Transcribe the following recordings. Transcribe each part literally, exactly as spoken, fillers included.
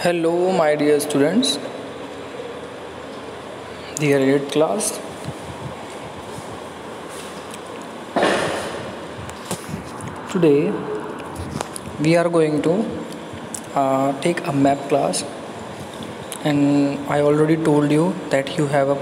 Hello, my dear students, dear eighth class. Today we are going to uh, take a map class, and I already told you that you have a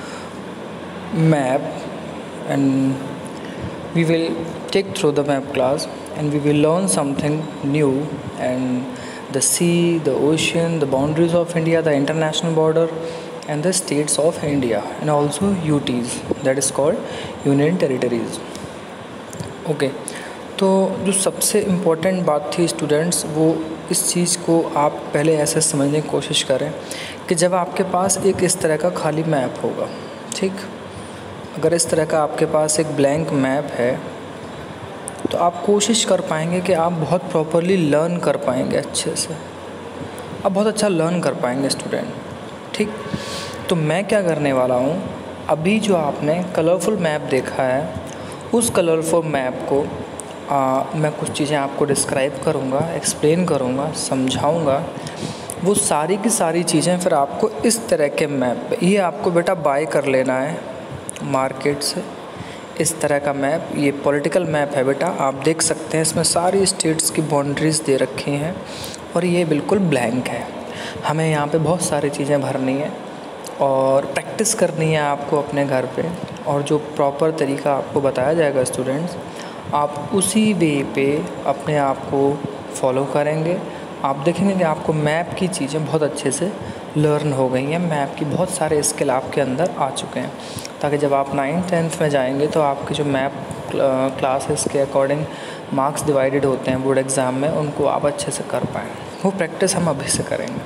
map, and we will take through the map class, and we will learn something new, and the sea, the ocean, the boundaries of India, the international border, and the states of India, and also U Ts, that is called Union Territories. Okay okay. तो जो सबसे important बात थी students, वो इस चीज़ को आप पहले ऐसे समझने की कोशिश करें कि जब आपके पास एक इस तरह का खाली मैप होगा, ठीक, अगर इस तरह का आपके पास एक ब्लैंक मैप है तो आप कोशिश कर पाएंगे कि आप बहुत प्रॉपरली लर्न कर पाएंगे, अच्छे से आप बहुत अच्छा लर्न कर पाएंगे स्टूडेंट, ठीक। तो मैं क्या करने वाला हूँ, अभी जो आपने कलरफुल मैप देखा है उस कलरफुल मैप को आ, मैं कुछ चीज़ें आपको डिस्क्राइब करूँगा, एक्सप्लेन करूँगा, समझाऊँगा। वो सारी की सारी चीज़ें फिर आपको इस तरह के मैप पे, ये आपको बेटा बाय कर लेना है मार्केट से। इस तरह का मैप, ये पॉलिटिकल मैप है बेटा, आप देख सकते हैं इसमें सारी स्टेट्स की बाउंड्रीज़ दे रखी हैं और ये बिल्कुल ब्लैंक है। हमें यहाँ पे बहुत सारी चीज़ें भरनी है और प्रैक्टिस करनी है आपको अपने घर पे, और जो प्रॉपर तरीका आपको बताया जाएगा स्टूडेंट्स, आप उसी वे पे अपने आप को फॉलो करेंगे। आप देखेंगे कि आपको मैप की चीज़ें बहुत अच्छे से लर्न हो गई हैं, मैप की बहुत सारे स्किल आपके अंदर आ चुके हैं, ताकि जब आप नाइन्थ टेंथ में जाएंगे तो आपके जो मैप क्लासेस के अकॉर्डिंग मार्क्स डिवाइडेड होते हैं बोर्ड एग्ज़ाम में, उनको आप अच्छे से कर पाएँ। वो प्रैक्टिस हम अभी से करेंगे,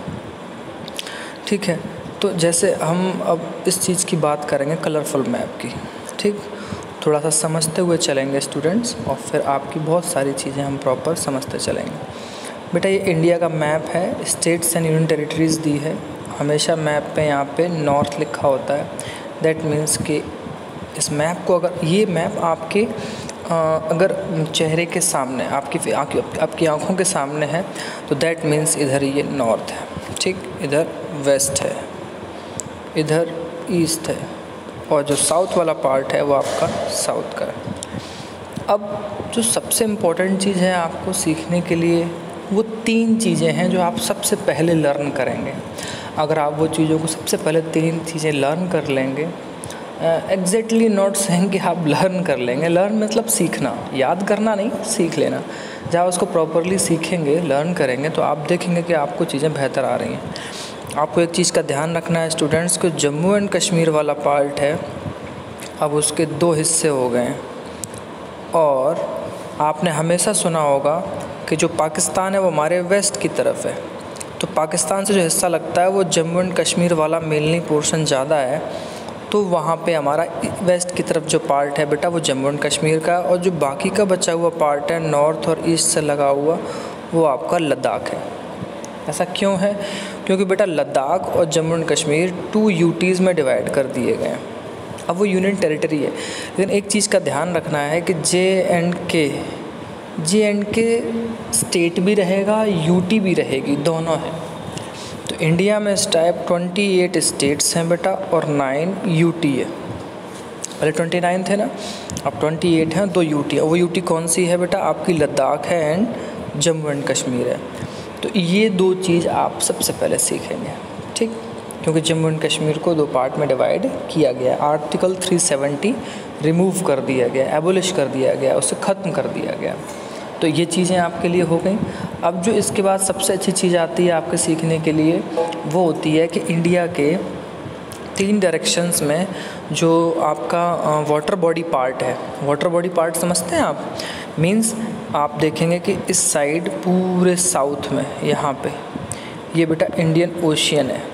ठीक है। तो जैसे हम अब इस चीज़ की बात करेंगे कलरफुल मैप की, ठीक, थोड़ा सा समझते हुए चलेंगे स्टूडेंट्स, और फिर आपकी बहुत सारी चीज़ें हम प्रॉपर समझते चलेंगे। बेटा ये इंडिया का मैप है, स्टेट्स एंड यूनियन टेरिटरीज़ दी है। हमेशा मैप पे यहाँ पे नॉर्थ लिखा होता है, दैट मीन्स कि इस मैप को, अगर ये मैप आपके आ, अगर चेहरे के सामने, आपकी आपकी आँखों के सामने है तो दैट मीन्स इधर ये नॉर्थ है, ठीक, इधर वेस्ट है, इधर ईस्ट है, और जो साउथ वाला पार्ट है वो आपका साउथ का है। अब जो सबसे इम्पोर्टेंट चीज़ है आपको सीखने के लिए, वो तीन चीज़ें हैं जो आप सबसे पहले लर्न करेंगे। अगर आप वो चीज़ों को सबसे पहले तीन चीज़ें लर्न कर लेंगे, एग्जैक्टली नॉट सेइंग कि आप लर्न कर लेंगे, लर्न मतलब सीखना, याद करना नहीं, सीख लेना। जब उसको प्रॉपरली सीखेंगे, लर्न करेंगे, तो आप देखेंगे कि आपको चीज़ें बेहतर आ रही हैं। आपको एक चीज़ का ध्यान रखना है स्टूडेंट्स को, जम्मू एंड कश्मीर वाला पार्ट है, अब उसके दो हिस्से हो गए हैं, और आपने हमेशा सुना होगा कि जो पाकिस्तान है वो हमारे वेस्ट की तरफ है, तो पाकिस्तान से जो हिस्सा लगता है वो जम्मू एंड कश्मीर वाला मेनली पोर्शन ज़्यादा है, तो वहाँ पे हमारा वेस्ट की तरफ जो पार्ट है बेटा वो जम्मू एंड कश्मीर का, और जो बाकी का बचा हुआ पार्ट है नॉर्थ और ईस्ट से लगा हुआ, वो आपका लद्दाख है। ऐसा क्यों है? क्योंकि बेटा लद्दाख और Jammu and Kashmir two UTs में डिवाइड कर दिए गए हैं। अब वो यूनियन टेरिटरी है, लेकिन एक चीज़ का ध्यान रखना है कि जे एंड के जे एंड के स्टेट भी रहेगा, यूटी भी रहेगी, दोनों हैं। तो इंडिया में इस टाइप अट्ठाईस स्टेट्स हैं बेटा और नाइन यूटी है। पहले उनतीस थे ना, अब अट्ठाईस हैं, दो यूटी है। वो यूटी कौन सी है बेटा? आपकी लद्दाख है एंड जम्मू एंड कश्मीर है। तो ये दो चीज़ आप सबसे पहले सीखेंगे, ठीक, क्योंकि जम्मू एंड कश्मीर को दो पार्ट में डिवाइड किया गया है। आर्टिकल तीन सौ सत्तर रिमूव कर दिया गया, एबोलिश कर दिया गया, उसे ख़त्म कर दिया गया। तो ये चीज़ें आपके लिए हो गई। अब जो इसके बाद सबसे अच्छी चीज़ आती है आपके सीखने के लिए, वो होती है कि इंडिया के तीन डायरेक्शंस में जो आपका वाटर बॉडी पार्ट है, वाटर बॉडी पार्ट समझते हैं आप? मींस आप देखेंगे कि इस साइड पूरे साउथ में यहाँ पे ये बेटा इंडियन ओशियन है।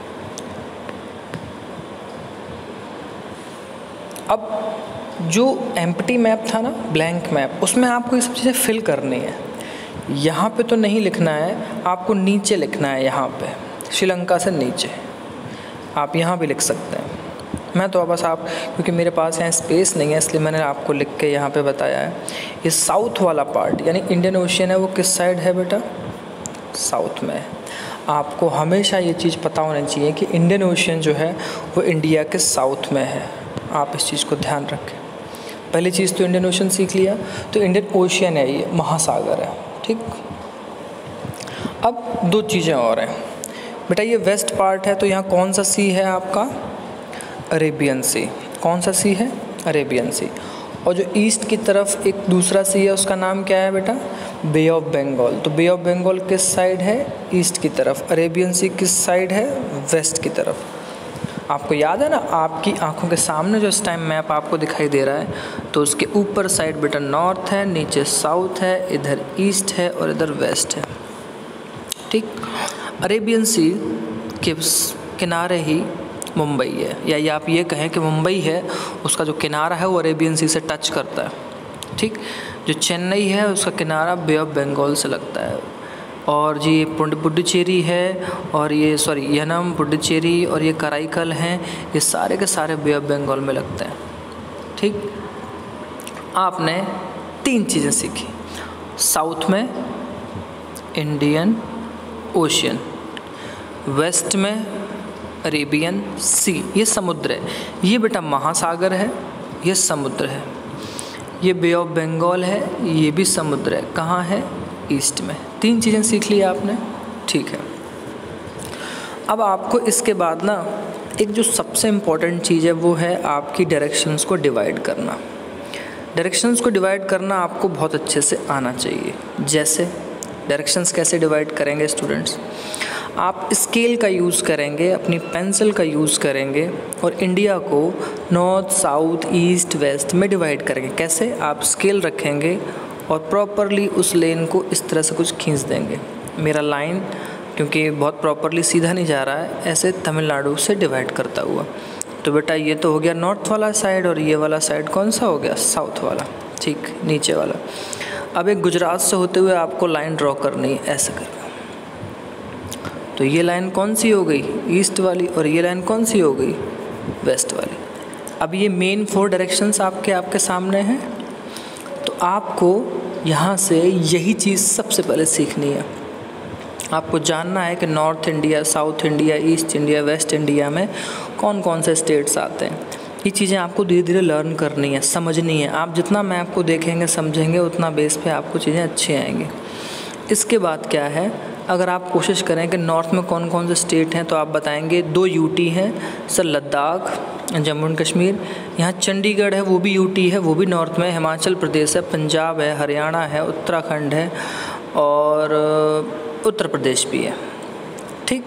अब जो एम्प्टी मैप था ना, ब्लैंक मैप, उसमें आपको ये सब चीज़ें फिल करनी है। यहाँ पे तो नहीं लिखना है, आपको नीचे लिखना है, यहाँ पे श्रीलंका से नीचे आप यहाँ भी लिख सकते हैं। मैं तो बस आप, क्योंकि मेरे पास यहाँ स्पेस नहीं है इसलिए मैंने आपको लिख के यहाँ पे बताया है। ये साउथ वाला पार्ट यानी इंडियन ओशियन है, वो किस साइड है बेटा? साउथ में है। आपको हमेशा ये चीज़ पता होनी चाहिए कि इंडियन ओशियन जो है वो इंडिया के साउथ में है। आप इस चीज़ को ध्यान रखें। पहली चीज़ तो इंडियन ओशियन सीख लिया, तो इंडियन ओशियन है, ये महासागर है, ठीक। अब दो चीज़ें और हैं बेटा, ये वेस्ट पार्ट है तो यहाँ कौन सा सी है आपका, अरेबियन सी। कौन सा सी है, अरेबियन सी। और जो ईस्ट की तरफ एक दूसरा सी है उसका नाम क्या है बेटा, बे ऑफ बंगाल। तो बे ऑफ बंगाल किस साइड है, ईस्ट की तरफ। अरेबियन सी किस साइड है, वेस्ट की तरफ। आपको याद है ना, आपकी आंखों के सामने जो इस टाइम मैप आपको दिखाई दे रहा है, तो उसके ऊपर साइड बेटा नॉर्थ है, नीचे साउथ है, इधर ईस्ट है और इधर वेस्ट है, ठीक। अरेबियन सी के किनारे ही मुंबई है, या ये आप ये कहें कि मुंबई है, उसका जो किनारा है वो अरेबियन सी से टच करता है, ठीक। जो चेन्नई है उसका किनारा बे ऑफ बंगाल से लगता है, और जी पुडुचेरी है, और ये सॉरी यनम, पुडुचेरी और ये कराईकल हैं, ये सारे के सारे बे ऑफ बंगाल में लगते हैं, ठीक। आपने तीन चीज़ें सीखी, साउथ में इंडियन ओशियन, वेस्ट में अरेबियन सी, ये समुद्र है, ये बेटा महासागर है, ये समुद्र है, ये बे ऑफ बंगाल है, ये भी समुद्र है, कहाँ है, ईस्ट में। तीन चीज़ें सीख ली आपने, ठीक है। अब आपको इसके बाद ना एक जो सबसे इम्पॉर्टेंट चीज़ है वो है आपकी डायरेक्शंस को डिवाइड करना। डायरेक्शंस को डिवाइड करना आपको बहुत अच्छे से आना चाहिए। जैसे डायरेक्शंस कैसे डिवाइड करेंगे स्टूडेंट्स, आप स्केल का यूज़ करेंगे, अपनी पेंसिल का यूज़ करेंगे और इंडिया को नॉर्थ, साउथ, ईस्ट, वेस्ट में डिवाइड करेंगे। कैसे, आप स्केल रखेंगे और प्रॉपरली उस लेन को इस तरह से कुछ खींच देंगे। मेरा लाइन क्योंकि बहुत प्रॉपरली सीधा नहीं जा रहा है, ऐसे तमिलनाडु से डिवाइड करता हुआ। तो बेटा ये तो हो गया नॉर्थ वाला साइड, और ये वाला साइड कौन सा हो गया, साउथ वाला, ठीक, नीचे वाला। अब एक गुजरात से होते हुए आपको लाइन ड्रॉ करनी है, ऐसे करके। तो ये लाइन कौन सी हो गई, ईस्ट वाली, और ये लाइन कौन सी हो गई, वेस्ट वाली। अब ये मेन फोर डायरेक्शंस आपके आपके सामने हैं, तो आपको यहाँ से यही चीज़ सबसे पहले सीखनी है। आपको जानना है कि north India, south India, east India, west India में कौन कौन से स्टेट्स आते हैं। ये चीज़ें आपको धीरे धीरे लर्न करनी है, समझनी है। आप जितना मैप को देखेंगे, समझेंगे, उतना बेस पे आपको चीज़ें अच्छी आएंगी। इसके बाद क्या है, अगर आप कोशिश करें कि नॉर्थ में कौन कौन से स्टेट हैं, तो आप बताएंगे दो यूटी हैं सर, लद्दाख, जम्मू एंड कश्मीर। यहाँ चंडीगढ़ है, वो भी यूटी है, वो भी नॉर्थ में। हिमाचल प्रदेश है, पंजाब है, हरियाणा है, उत्तराखंड है और उत्तर प्रदेश भी है, ठीक।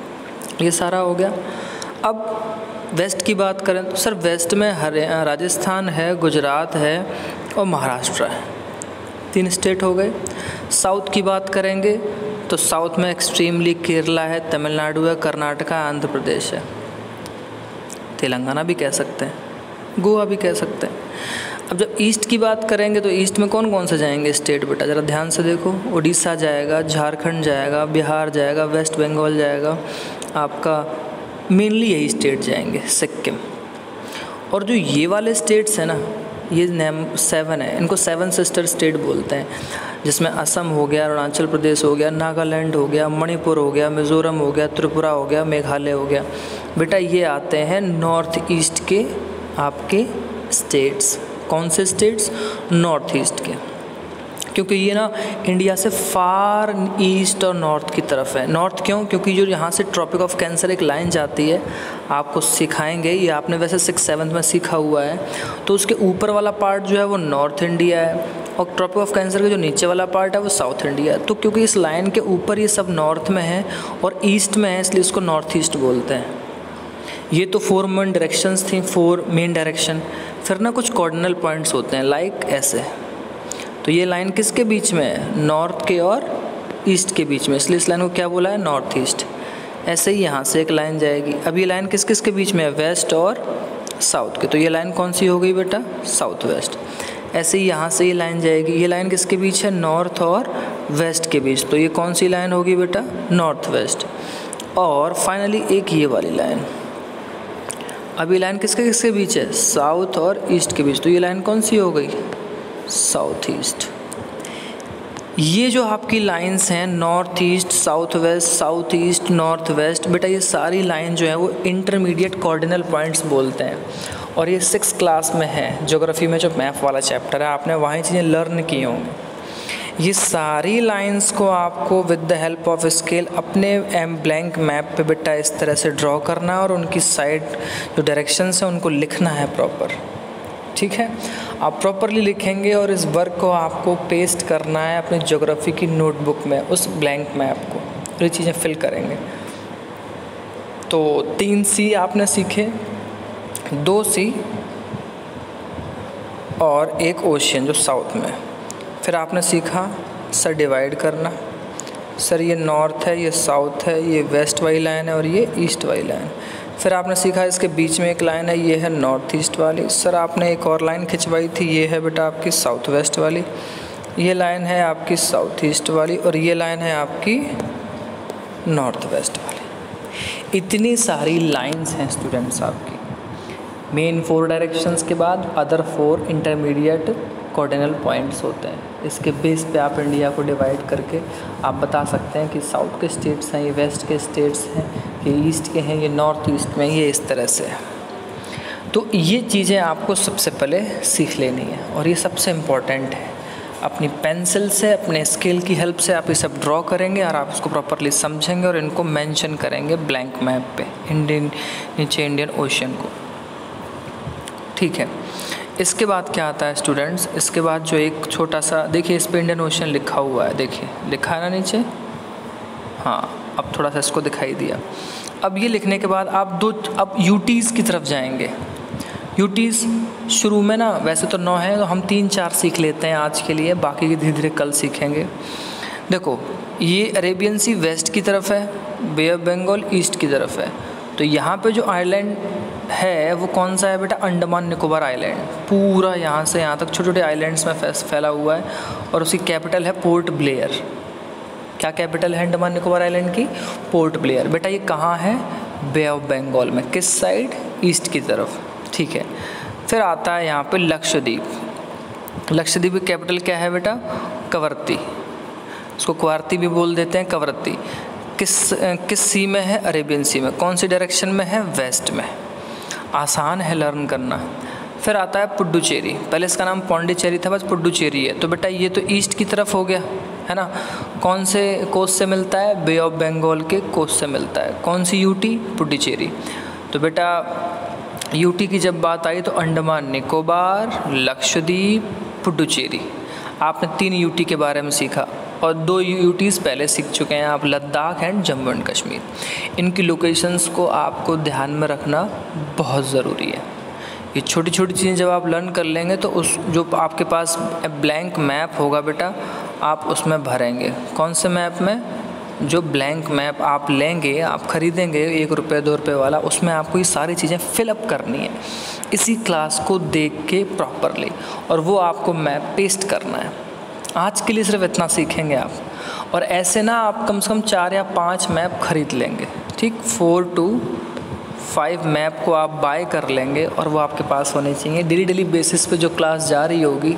ये सारा हो गया। अब वेस्ट की बात करें तो सर वेस्ट में हरियाणा, राजस्थान है, गुजरात है और महाराष्ट्र है, तीन स्टेट हो गए। साउथ की बात करेंगे तो साउथ में एक्सट्रीमली केरला है, तमिलनाडु है, कर्नाटका, आंध्र प्रदेश है, तेलंगाना भी कह सकते हैं, गोवा भी कह सकते हैं। अब जब ईस्ट की बात करेंगे तो ईस्ट में कौन कौन से जाएंगे स्टेट बेटा, ज़रा ध्यान से देखो। उड़ीसा जाएगा, झारखंड जाएगा, बिहार जाएगा, वेस्ट बंगाल जाएगा, आपका मेनली यही स्टेट जाएंगे, सिक्किम। और जो ये वाले स्टेट्स हैं ना, ये नेम सेवन है, इनको सेवन सिस्टर स्टेट बोलते हैं, जिसमें असम हो गया, अरुणाचल प्रदेश हो गया, नागालैंड हो गया, मणिपुर हो गया, मिज़ोरम हो गया, त्रिपुरा हो गया, मेघालय हो गया। बेटा ये आते हैं नॉर्थ ईस्ट के आपके स्टेट्स। कौन से स्टेट्स, नॉर्थ ईस्ट के, क्योंकि ये ना इंडिया से फार ईस्ट और नॉर्थ की तरफ है। नॉर्थ क्यों, क्योंकि जो यहाँ से ट्रॉपिक ऑफ कैंसर एक लाइन जाती है, आपको सिखाएंगे, ये आपने वैसे सिक्स सेवन्थ में सीखा हुआ है। तो उसके ऊपर वाला पार्ट जो है वो नॉर्थ इंडिया है, और ट्रॉपिक ऑफ कैंसर का जो नीचे वाला पार्ट है वो साउथ इंडिया है। तो क्योंकि इस लाइन के ऊपर ये सब नॉर्थ में है और ईस्ट में है, इसलिए इसको नॉर्थ ईस्ट बोलते हैं। ये तो फोर मेन डायरेक्शंस थी, फोर मेन डायरेक्शन। फिर ना कुछ कॉर्डिनल पॉइंट्स होते हैं, लाइक ऐसे। तो ये लाइन किसके बीच में है, नॉर्थ के और ईस्ट के बीच में, इसलिए इस लाइन को क्या बोला है, नॉर्थ ईस्ट। ऐसे ही यहाँ से एक लाइन जाएगी। अब ये लाइन किस किस के बीच में है, वेस्ट और साउथ के, तो ये लाइन कौन सी हो गई बेटा, साउथ वेस्ट। ऐसे ही यहाँ से ये लाइन जाएगी, ये लाइन किसके बीच है, नॉर्थ और वेस्ट के बीच, तो ये कौन सी लाइन होगी बेटा, नॉर्थ वेस्ट। और फाइनली एक ये वाली लाइन, अब ये लाइन किसके किसके बीच है, साउथ और ईस्ट के बीच, तो ये लाइन कौन सी हो गई, साउथ ईस्ट। ये जो आपकी लाइंस हैं north east, south west, south east, north west, बेटा ये सारी लाइन जो है वो इंटरमीडिएट कोऑर्डिनल पॉइंट्स बोलते हैं। और ये सिक्स क्लास में है, ज्योग्राफी में जो मैप वाला चैप्टर है, आपने वहाँ चीज़ें लर्न की होंगी। ये सारी लाइंस को आपको with the help of scale अपने एम ब्लैंक मैप पे बेटा इस तरह से ड्रॉ करना है और उनकी साइड जो डायरेक्शंस हैं उनको लिखना है प्रॉपर। ठीक है, आप प्रॉपरली लिखेंगे और इस वर्क को आपको पेस्ट करना है अपनी ज्योग्राफी की नोटबुक में, उस ब्लैंक मैप को, ये चीज़ें फिल करेंगे। तो तीन सी आपने सीखे, दो सी और एक ओशियन जो साउथ में। फिर आपने सीखा सर डिवाइड करना, सर ये नॉर्थ है, ये साउथ है, ये वेस्ट वाली लाइन है और ये ईस्ट वाली लाइन। फिर आपने सीखा इसके बीच में एक लाइन है, ये है नॉर्थ ईस्ट वाली। सर आपने एक और लाइन खिंचवाई थी, ये है बेटा आपकी साउथ वेस्ट वाली, ये लाइन है आपकी साउथ ईस्ट वाली और ये लाइन है आपकी नॉर्थ वेस्ट वाली। इतनी सारी लाइंस हैं स्टूडेंट्स आपकी। मेन फोर डायरेक्शंस के बाद other four intermediate cardinal points होते हैं। इसके बेस पे आप इंडिया को डिवाइड करके आप बता सकते हैं कि साउथ के स्टेट्स हैं, ये वेस्ट के स्टेट्स हैं, ये ईस्ट के हैं, ये नॉर्थ ईस्ट में, ये इस तरह से है। तो ये चीज़ें आपको सबसे पहले सीख लेनी है और ये सबसे इम्पॉर्टेंट है। अपनी पेंसिल से, अपने स्केल की हेल्प से आप ये सब ड्रॉ करेंगे और आप इसको प्रॉपरली समझेंगे और इनको मेंशन करेंगे ब्लैंक मैप पे, इंडियन नीचे इंडियन ओशियन को। ठीक है, इसके बाद क्या आता है स्टूडेंट्स, इसके बाद जो एक छोटा सा देखिए इस पे इंडियन ओशियन लिखा हुआ है, देखिए लिखा है ना नीचे, हाँ अब थोड़ा सा इसको दिखाई दिया। अब ये लिखने के बाद आप दो अब यूटीज़ की तरफ जाएंगे। यूटीज़ शुरू में ना वैसे तो नौ है, तो हम तीन चार सीख लेते हैं आज के लिए, बाकी धीरे धीरे कल सीखेंगे। देखो ये अरेबियन सी वेस्ट की तरफ है, बे ऑफ बंगाल ईस्ट की तरफ है। तो यहाँ पे जो आइलैंड है वो कौन सा है बेटा, अंडमान निकोबार आइलैंड। पूरा यहाँ से यहाँ तक छोटे छोटे आइलैंड्स में फैला हुआ है और उसकी कैपिटल है पोर्ट ब्लेयर। क्या कैपिटल है अंडमान निकोबार आइलैंड की, पोर्ट ब्लेयर। बेटा ये कहाँ है, बे ऑफ बंगाल में, किस साइड, ईस्ट की तरफ। ठीक है, फिर आता है यहाँ पे लक्षद्वीप। लक्षद्वीप की कैपिटल क्या है बेटा, कवरत्ती, उसको क्वारती भी बोल देते हैं, कवरत्ती। किस किस सी में है, अरेबियन सी में। कौन सी डायरेक्शन में है, वेस्ट में। आसान है लर्न करना। फिर आता है पुडुचेरी, पहले इसका नाम पौंडीचेरी था, बस पुडुचेरी है। तो बेटा ये तो ईस्ट की तरफ हो गया है ना। कौन से कोस्ट से मिलता है, बे ऑफ बंगाल के कोस्ट से मिलता है। कौन सी यूटी, पुडुचेरी। तो बेटा यूटी की जब बात आई तो अंडमान निकोबार, लक्षद्वीप, पुडुचेरी। आपने तीन यूटी के बारे में सीखा और दो यूटीज़ पहले सीख चुके हैं आप, लद्दाख एंड जम्मू एंड कश्मीर। इनकी लोकेशंस को आपको ध्यान में रखना बहुत ज़रूरी है। ये छोटी छोटी चीज़ें जब आप लर्न कर लेंगे तो उस जो आपके पास ब्लैंक मैप होगा बेटा, आप उसमें भरेंगे। कौन से मैप में, जो ब्लैंक मैप आप लेंगे, आप ख़रीदेंगे एक रुपये दो रुपये वाला, उसमें आपको ये सारी चीज़ें फिलअप करनी है इसी क्लास को देख के प्रॉपरली, और वो आपको मैप पेस्ट करना है। आज के लिए सिर्फ इतना सीखेंगे आप, और ऐसे ना आप कम से कम चार या पाँच मैप खरीद लेंगे। ठीक, फोर टू फाइव मैप को आप बाय कर लेंगे और वो आपके पास होने चाहिए। डेली डेली बेसिस पे जो क्लास जा रही होगी,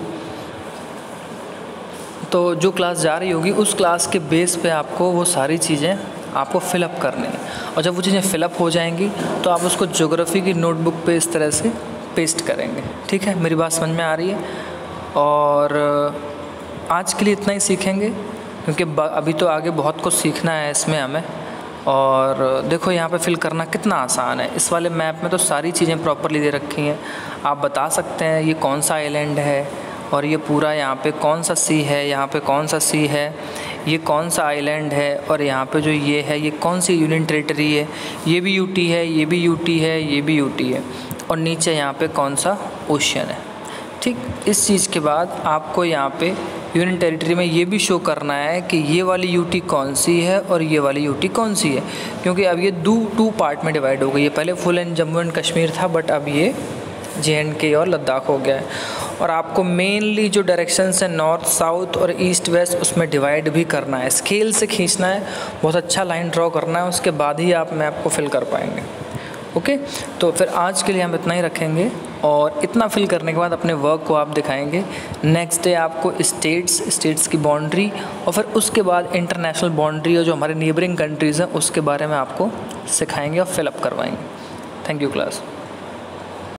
तो जो क्लास जा रही होगी उस क्लास के बेस पे आपको वो सारी चीज़ें आपको फिलअप करनी है। और जब वो चीज़ें फिलअप हो जाएंगी तो आप उसको ज्योग्राफी की नोटबुक पे इस तरह से पेस्ट करेंगे। ठीक है, मेरी बात समझ में आ रही है। और आज के लिए इतना ही सीखेंगे क्योंकि अभी तो आगे बहुत कुछ सीखना है इसमें हमें। और देखो यहाँ पे फिल करना कितना आसान है। इस वाले मैप में तो सारी चीज़ें प्रॉपरली दे रखी हैं। आप बता सकते हैं ये कौन सा आइलैंड है और ये पूरा यहाँ पे कौन सा सी है, यहाँ पे कौन सा सी है, ये कौन सा आइलैंड है, और यहाँ पे जो ये है ये कौन सी यूनियन टेरिटरी है, ये भी यूटी है, ये भी यूटी है, ये भी यूटी है, और नीचे यहाँ पे कौन सा ओशियन है। ठीक, इस चीज़ के बाद आपको यहाँ पे यूनियन टेरिटरी में ये भी शो करना है कि ये वाली यूटी कौन सी है और ये वाली यूटी कौन सी है, क्योंकि अब ये दो टू पार्ट में डिवाइड हो गई है। पहले full and Jammu and Kashmir था, बट अब ये जे एंड के और लद्दाख हो गया है। और आपको मेनली जो डायरेक्शंस है नॉर्थ साउथ और ईस्ट वेस्ट, उसमें डिवाइड भी करना है, स्केल से खींचना है, बहुत अच्छा लाइन ड्रॉ करना है, उसके बाद ही आप मैप को फिल कर पाएंगे। ओके, तो फिर आज के लिए हम इतना ही रखेंगे। और इतना फिल करने के बाद अपने वर्क को आप दिखाएंगे। नेक्स्ट डे आपको स्टेट्स स्टेट्स की बाउंड्री और फिर उसके बाद इंटरनेशनल बाउंड्री और जो हमारे नेबरिंग कंट्रीज़ हैं उसके बारे में आपको सिखाएंगे और फिलअप करवाएंगे। Thank you class.